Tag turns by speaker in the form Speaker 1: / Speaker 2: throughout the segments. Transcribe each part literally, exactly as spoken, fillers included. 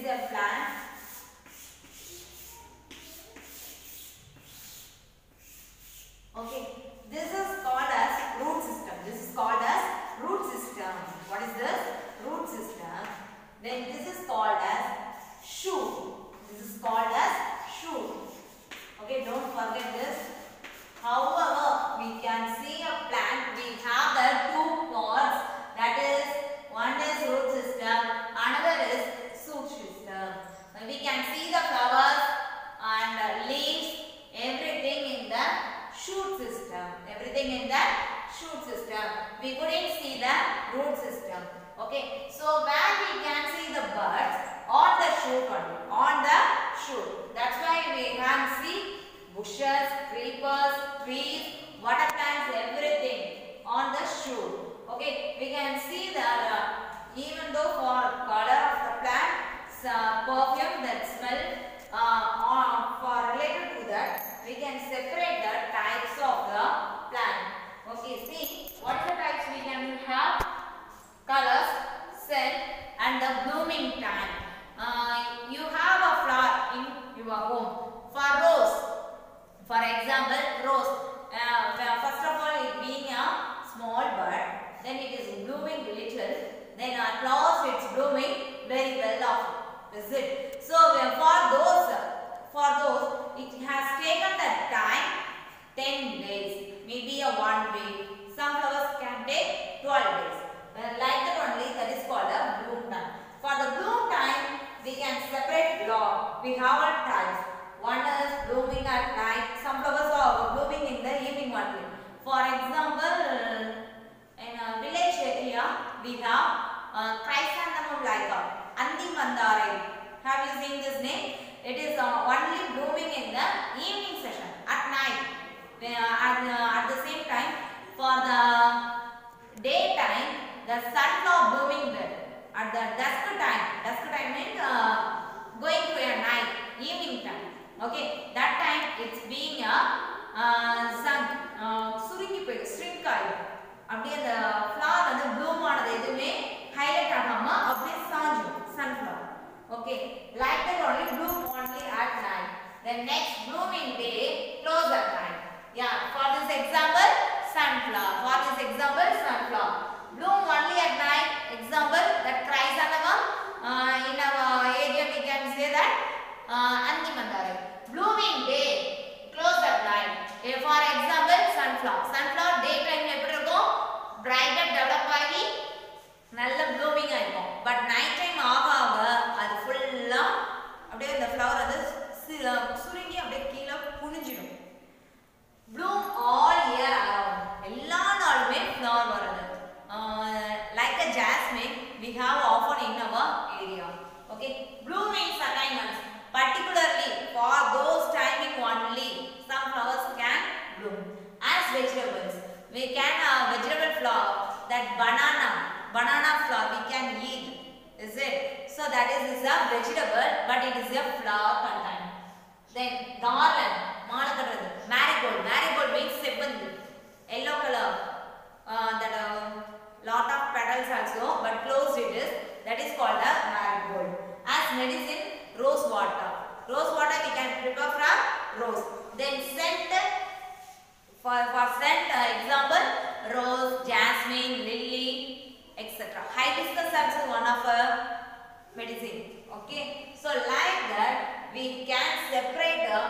Speaker 1: is a plant. Okay, this is called as root system. This is called as root system. What is this? Root system. Then this is called as shoot. This is called as shoot. Okay, don't forget this. However, we can see a plant. We have the two parts. That is, one is root system, another is shoot system. We can see the flowers and leaves, everything in the shoot system. Everything in the shoot system. We couldn't see the root system. Okay, so where we can see the birds on the shoot only, on the shoot. That's why we can see bushes, creepers, trees, water plants, everything on the shoot. Okay, we can see that uh, even though for color of the plant, uh, perfume that smell, uh, or for related to that, we can separate the types of the plant. Okay, see what are the types we can have? Colors, scent, and the blooming time. Uh, you have a flower in your home. For rose, for example, rose. Uh, first of all, it being a small bud, then it is blooming little. Then at last, it's blooming very well off. Is it? So uh, for those, for those, it has taken the time ten days, maybe a one week. Some flowers can take twelve days. Uh, like that only, that is called a bloom time. For the bloom time, we can separate law. We have our types. One is blooming at night. Some flowers are blooming in the evening only. For example, in a village area, we have uh, Chrysanthemum leica, Andi Mandare. Have you seen this name? It is uh, only blooming in the evening session, at night. Uh, at, uh, at the same time, for the daytime, the sunflower blooming there. At the dusk time, dusk time means uh, going to a night, evening time. Okay, that time it's being a uh, sun, uh, suringi poi, shrink ஆயிடும். அப்படியே the flower வந்து bloom ஆனது எதுவுமே highlight ஆகாம அப்படியே சாஞ்சிடும் sunflower. Okay, like that only bloom only at night. The next blooming day close at night. Yeah, for this example, sunflower. For this example, sunflower. Bloom only at night. Example, that chrysanthemum. Uh, in our area, we can say that uh, Andi Mandare. Blooming day, close at night. Uh, for example, sunflower. Sunflower daytime எப்படி இருக்கும்? Brighter develop ஆகி நல்ல blooming ஆயிருக்கும். But night time ஆக ஆக அது ஃபுல்லா அப்படியே அந்த flower அது சுருங்கி அப்படியே கீழே குனிஞ்சிடும். Bloom all year around. எல்லா நாளுமே flower வருது. Uh, like a jasmine, we have often in our area. Okay, blooming certain months, particularly for those timing only, some flowers can bloom. As vegetables, we can have uh, vegetable flower, that banana, banana flower we can eat. Is it? So that is, is a vegetable, but it is a flower content. Then garland, malakadrathu, marigold. Marigold means seventh, yellow color. Uh, that uh, lot of petals also, but closed it is. That is called a marigold. As medicine, rose water. Rose water we can prepare from rose. Then scent, for, for scent uh, example, rose, jasmine, lily, et cetera. Hibiscus also one of a medicine. Okay. So like that, we can separate uh,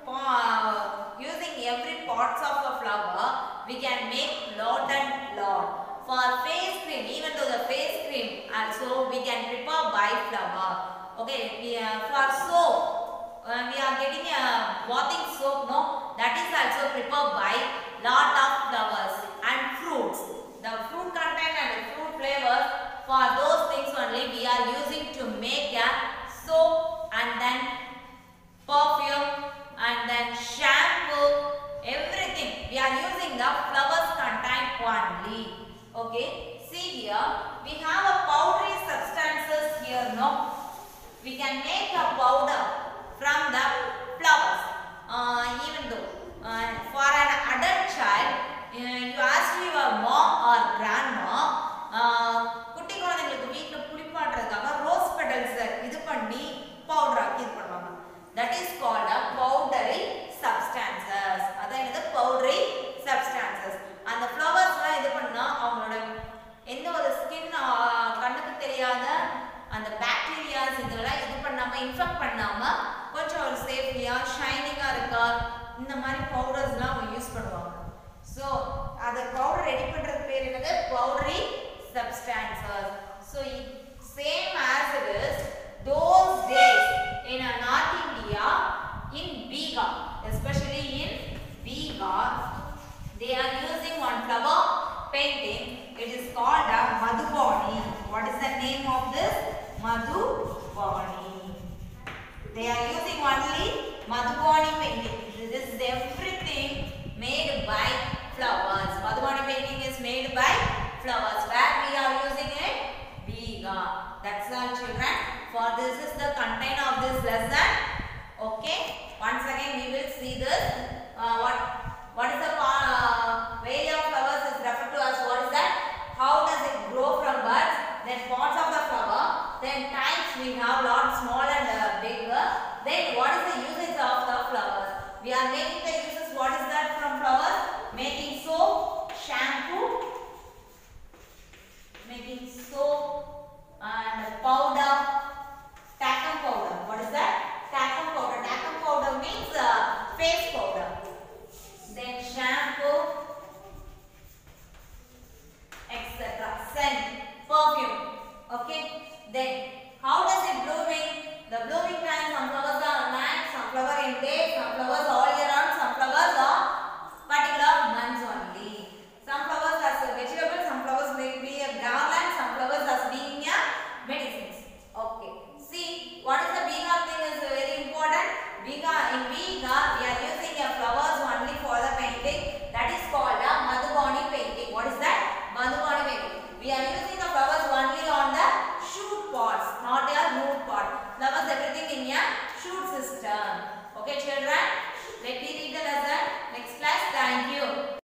Speaker 1: uh, using every parts of a flower. We can make lot and lot. For face cream, even though the face cream also we can prepare by flower. Okay, we, uh, for soap, uh, we are getting a bathing soap, no? That is also prepared by lot of flowers and fruits. The fruit content and the fruit flavors, for those things only we are using to make a soap and then perfume and then shampoo, everything. We are using the flowers content only. Okay, see here, we have a powdery substances here, no? We can make a powder from the flowers. Uh, even though, uh, for an adult child, uh, you ask your mom or grandma, uh, குட்டி குழந்தைகளுக்கு வீட்ல குளிப்பாட்டுறதுக்காக rose petals இது பண்ணி lesson. Okay. Once again we will see this. Uh, what what is the uh, variety of flowers is referred to as what is that? How does it grow from buds? Then parts of the flower. Then types we have lot small and uh, big. Then what is the usage of the flowers? We are making the uses. What is that from flowers? Making soap, shampoo, making soap and powder, talcum powder. What is that? Talcum powder. Talcum powder means uh, face powder. Then shampoo, et cetera. Scent, perfume. Okay. Then how does it blooming? The blooming time, some flowers are night, some flowers in day, some flowers all year round, some flowers are particular months only. Some flowers as a vegetable, some flowers may be a garland, some flowers as being a medicines. Okay. See, what is the Bihar thing is very important. Bihar, in Bihar, we are using a flowers only for the painting. That is called a Madhubani painting. What is that? Madhubani painting. We are using the flowers only on the shoot pots, not a root pot. Flowers everything in a shoot system. Okay, children.